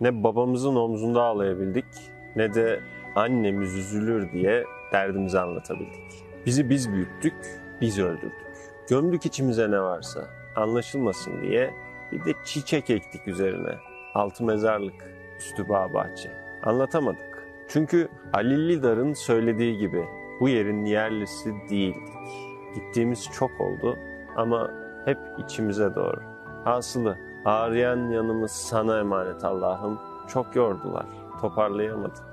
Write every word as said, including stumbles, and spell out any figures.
Ne babamızın omzunda ağlayabildik, ne de annemiz üzülür diye derdimizi anlatabildik. Bizi biz büyüttük, biz öldürdük. Gömdük içimize ne varsa, anlaşılmasın diye bir de çiçek ektik üzerine. Altı mezarlık, üstü bağ bahçe. Anlatamadık. Çünkü Ali Lidar'ın söylediği gibi bu yerin yerlisi değildik. Gittiğimiz çok oldu ama hep içimize doğru. Hasılı ağrıyan yanımız sana emanet Allah'ım. Çok yordular, toparlayamadık.